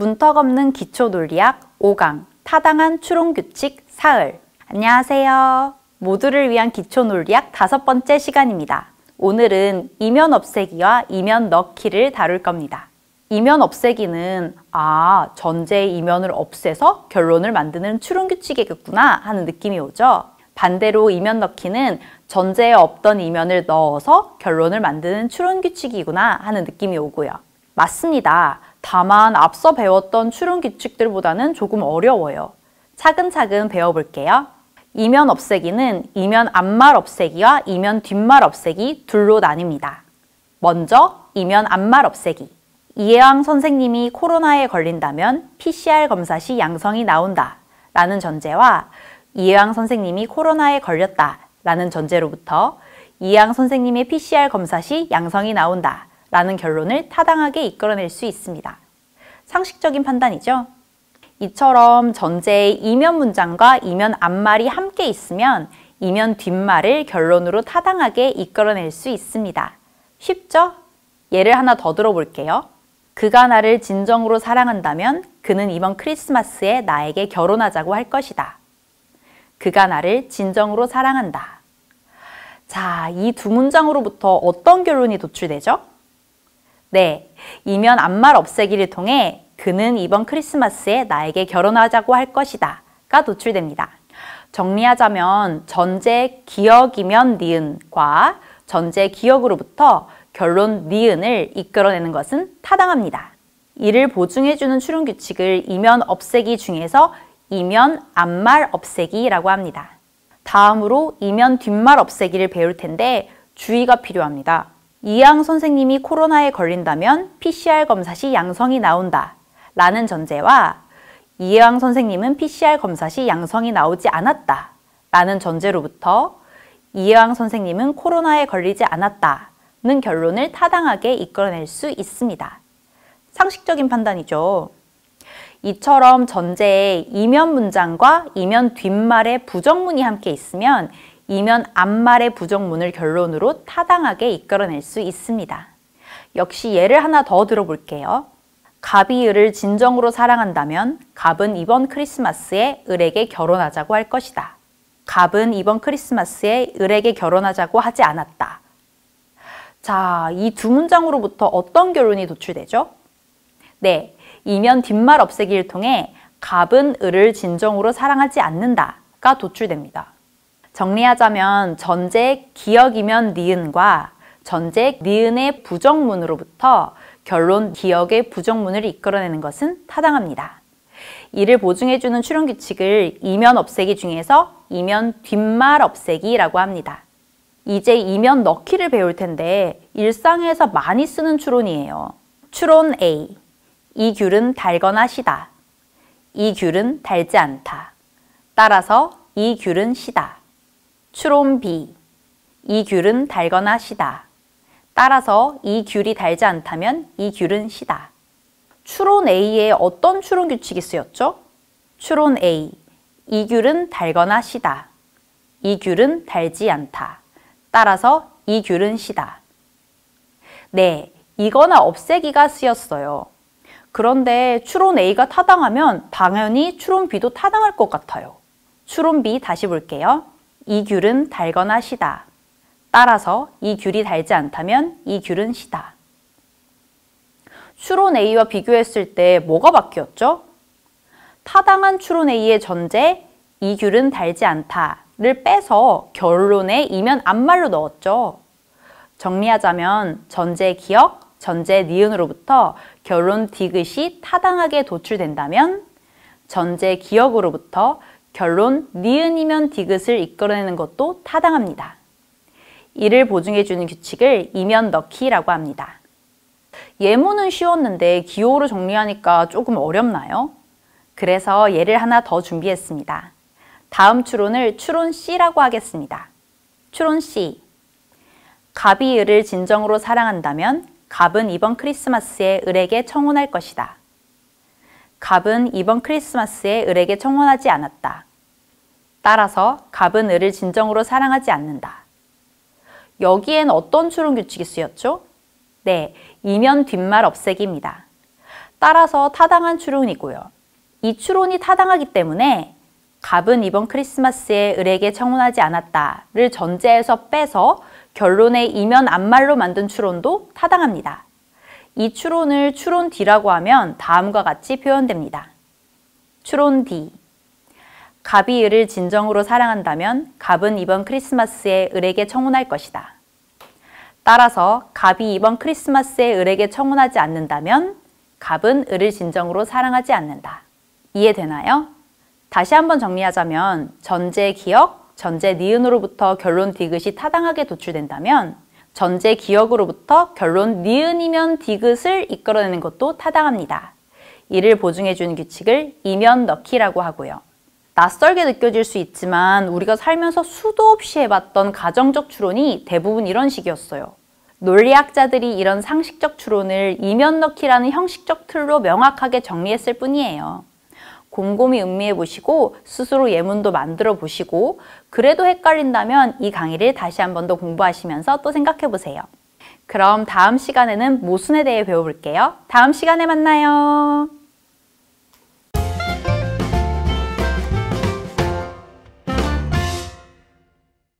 문턱 없는 기초 논리학 5강 타당한 추론규칙 사흘. 안녕하세요. 모두를 위한 기초 논리학 5번째 시간입니다. 오늘은 이면 없애기와 이면 넣기를 다룰 겁니다. 이면 없애기는 전제의 이면을 없애서 결론을 만드는 추론규칙이겠구나 하는 느낌이 오죠. 반대로 이면 넣기는 전제에 없던 이면을 넣어서 결론을 만드는 추론규칙이구나 하는 느낌이 오고요. 맞습니다. 다만 앞서 배웠던 추론규칙들보다는 조금 어려워요. 차근차근 배워볼게요. 이면 없애기는 이면 앞말 없애기와 이면 뒷말 없애기 둘로 나뉩니다. 먼저 이면 앞말 없애기. 이혜왕 선생님이 코로나에 걸린다면 PCR 검사 시 양성이 나온다 라는 전제와 이혜왕 선생님이 코로나에 걸렸다 라는 전제로부터 이혜왕 선생님의 PCR 검사 시 양성이 나온다 라는 결론을 타당하게 이끌어낼 수 있습니다. 상식적인 판단이죠. 이처럼 전제의 이면 문장과 이면 앞말이 함께 있으면 이면 뒷말을 결론으로 타당하게 이끌어낼 수 있습니다. 쉽죠? 예를 하나 더 들어볼게요. 그가 나를 진정으로 사랑한다면 그는 이번 크리스마스에 나에게 결혼하자고 할 것이다. 그가 나를 진정으로 사랑한다. 자, 이 두 문장으로부터 어떤 결론이 도출되죠? 네, 이면 앞말 없애기를 통해 그는 이번 크리스마스에 나에게 결혼하자고 할 것이다 가 도출됩니다. 정리하자면 전제 기억이면 니은과 전제 기억으로부터 결론 니은을 이끌어내는 것은 타당합니다. 이를 보증해주는 추론규칙을 이면 없애기 중에서 이면 앞말 없애기라고 합니다. 다음으로 이면 뒷말 없애기를 배울 텐데 주의가 필요합니다. 이혜왕 선생님이 코로나에 걸린다면 PCR 검사 시 양성이 나온다 라는 전제와 이혜왕 선생님은 PCR 검사 시 양성이 나오지 않았다 라는 전제로부터 이혜왕 선생님은 코로나에 걸리지 않았다는 결론을 타당하게 이끌어낼 수 있습니다. 상식적인 판단이죠. 이처럼 전제에 이면 문장과 이면 뒷말의 부정문이 함께 있으면 이면 앞말의 부정문을 결론으로 타당하게 이끌어낼 수 있습니다. 역시 예를 하나 더 들어볼게요. 갑이 을을 진정으로 사랑한다면 갑은 이번 크리스마스에 을에게 결혼하자고 할 것이다. 갑은 이번 크리스마스에 을에게 결혼하자고 하지 않았다. 자, 이 두 문장으로부터 어떤 결론이 도출되죠? 네, 이면 뒷말 없애기를 통해 갑은 을을 진정으로 사랑하지 않는다가 도출됩니다. 정리하자면 전제 기억이면 니은과 전제 니은의 부정문으로부터 결론 기억의 부정문을 이끌어내는 것은 타당합니다. 이를 보증해주는 추론규칙을 이면 없애기 중에서 이면 뒷말 없애기라고 합니다. 이제 이면 넣기를 배울 텐데 일상에서 많이 쓰는 추론이에요. 추론 A. 이 귤은 달거나 시다. 이 귤은 달지 않다. 따라서 이 귤은 시다. 추론 B. 이 귤은 달거나 시다. 따라서 이 귤이 달지 않다면 이 귤은 시다. 추론 A에 어떤 추론 규칙이 쓰였죠? 추론 A. 이 귤은 달거나 시다. 이 귤은 달지 않다. 따라서 이 귤은 시다. 네, 이거나 없애기가 쓰였어요. 그런데 추론 A가 타당하면 당연히 추론 B도 타당할 것 같아요. 추론 B 다시 볼게요. 이 귤은 달거나 시다. 따라서 이 귤이 달지 않다면 이 귤은 시다. 추론 A와 비교했을 때 뭐가 바뀌었죠? 타당한 추론 A의 전제 이 귤은 달지 않다를 빼서 결론에 이면 앞말로 넣었죠. 정리하자면 전제 기억, 전제 니은으로부터 결론 디귿이 타당하게 도출된다면 전제 기억으로부터 결론 니은이면 디귿을 이끌어내는 것도 타당합니다. 이를 보증해주는 규칙을 이면 넣기라고 합니다. 예문은 쉬웠는데 기호로 정리하니까 조금 어렵나요? 그래서 예를 하나 더 준비했습니다. 다음 추론을 추론 C라고 하겠습니다. 추론 C. 갑이 을을 진정으로 사랑한다면 갑은 이번 크리스마스에 을에게 청혼할 것이다. 갑은 이번 크리스마스에 을에게 청혼하지 않았다. 따라서 갑은 을을 진정으로 사랑하지 않는다. 여기엔 어떤 추론 규칙이 쓰였죠? 네, 이면 뒷말 없애기입니다. 따라서 타당한 추론이고요. 이 추론이 타당하기 때문에 갑은 이번 크리스마스에 을에게 청혼하지 않았다를 전제에서 빼서 결론의 이면 앞말로 만든 추론도 타당합니다. 이 추론을 추론 D라고 하면 다음과 같이 표현됩니다. 추론 D. 갑이 을을 진정으로 사랑한다면 갑은 이번 크리스마스에 을에게 청혼할 것이다. 따라서 갑이 이번 크리스마스에 을에게 청혼하지 않는다면 갑은 을을 진정으로 사랑하지 않는다. 이해되나요? 다시 한번 정리하자면 전제 기역, 전제 니은으로부터 결론 디귿이 타당하게 도출된다면 전제 기역으로부터 결론 니은이면 디귿을 이끌어내는 것도 타당합니다. 이를 보증해주는 규칙을 이면 넣기라고 하고요. 낯설게 느껴질 수 있지만 우리가 살면서 수도 없이 해봤던 가정적 추론이 대부분 이런 식이었어요. 논리학자들이 이런 상식적 추론을 이면 넣기라는 형식적 틀로 명확하게 정리했을 뿐이에요. 곰곰이 음미해 보시고 스스로 예문도 만들어 보시고 그래도 헷갈린다면 이 강의를 다시 한 번 더 공부하시면서 또 생각해 보세요. 그럼 다음 시간에는 모순에 대해 배워볼게요. 다음 시간에 만나요.